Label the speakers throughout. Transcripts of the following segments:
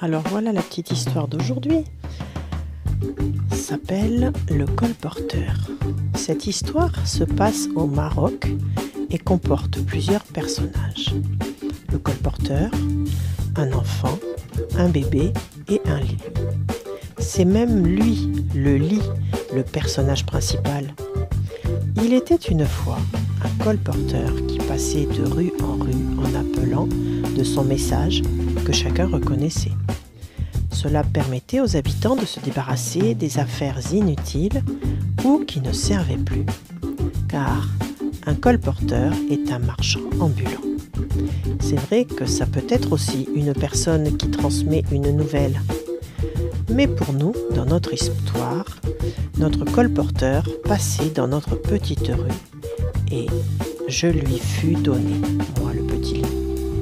Speaker 1: Alors voilà la petite histoire d'aujourd'hui. S'appelle le colporteur. Cette histoire se passe au Maroc et comporte plusieurs personnages. Le colporteur, un enfant, un bébé et un lit. C'est même lui, le lit, le personnage principal. Il était une fois un colporteur qui passait de rue en rue en appelant de son message que chacun reconnaissait. Cela permettait aux habitants de se débarrasser des affaires inutiles ou qui ne servaient plus. Car un colporteur est un marchand ambulant. C'est vrai que ça peut être aussi une personne qui transmet une nouvelle. Mais pour nous, dans notre histoire, notre colporteur passait dans notre petite rue et je lui fus donné, moi le petit lit.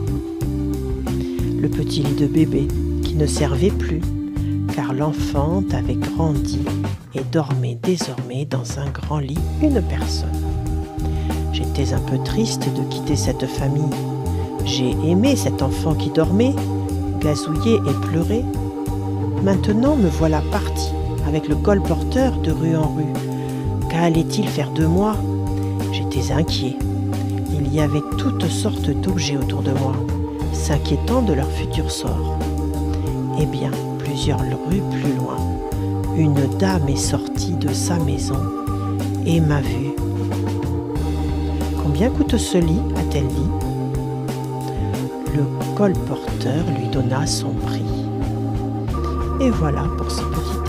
Speaker 1: Le petit lit de bébé qui ne servait plus, car l'enfant avait grandi et dormait désormais dans un grand lit une personne. J'étais un peu triste de quitter cette famille. J'ai aimé cet enfant qui dormait, gazouillait et pleurait. Maintenant me voilà parti avec le colporteur de rue en rue. Qu'allait-il faire de moi? J'étais inquiet. Il y avait toutes sortes d'objets autour de moi, s'inquiétant de leur futur sort. Eh bien, plusieurs rues plus loin, une dame est sortie de sa maison et m'a vue. « Combien coûte ce lit ?» a-t-elle dit. Le colporteur lui donna son prix. Et voilà pour ce petit